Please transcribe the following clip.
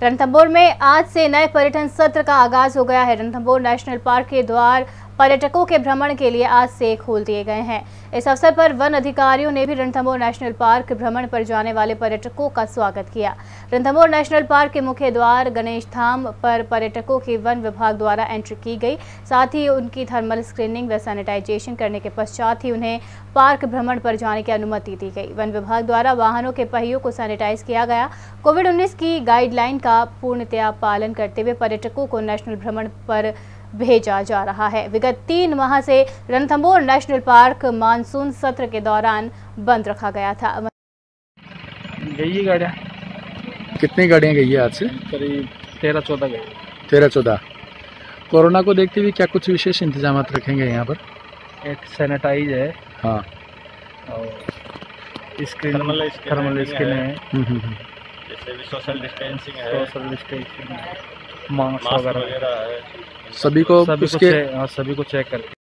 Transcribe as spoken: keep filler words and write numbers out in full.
रणथंभौर में आज से नए पर्यटन सत्र का आगाज हो गया है। रणथंभौर नेशनल पार्क के द्वार पर्यटकों के भ्रमण के लिए आज से खोल दिए गए हैं। इस अवसर पर वन अधिकारियों ने भी रणथंभौर नेशनल पार्क भ्रमण पर जाने वाले पर्यटकों का स्वागत किया। रणथंभौर नेशनल पार्क के मुख्य द्वार गणेश धाम पर पर्यटकों की वन विभाग द्वारा एंट्री की गई। साथ ही उनकी थर्मल स्क्रीनिंग व सैनिटाइजेशन करने के पश्चात ही उन्हें पार्क भ्रमण पर जाने की अनुमति दी गई। वन विभाग द्वारा वाहनों के पहियों को सैनिटाइज किया गया। कोविड उन्नीस की गाइडलाइन का पूर्णतया पालन करते हुए पर्यटकों को नेशनल भ्रमण पर भेजा जा रहा है। विगत तीन माह से रणथंभौर नेशनल पार्क मानसून सत्र के दौरान बंद रखा गया था। गई गाड़ियाँ कितनी गाड़ियाँ गई है आज से? करीब तेरह चौदह गई। तेरह चौदह। कोरोना को देखते हुए क्या कुछ विशेष इंतजाम रखेंगे यहाँ पर? एक सैनिटाइज है, हाँ, और स्क्रीन थर्मल स्क्रीन है, जैसे भी सोशल डिस्टेंसिंग है, सोशल डिस्टेंसिंग, मास्क वगैरह है। सभी को सभी को उसके चेक, हाँ, सभी को चेक करके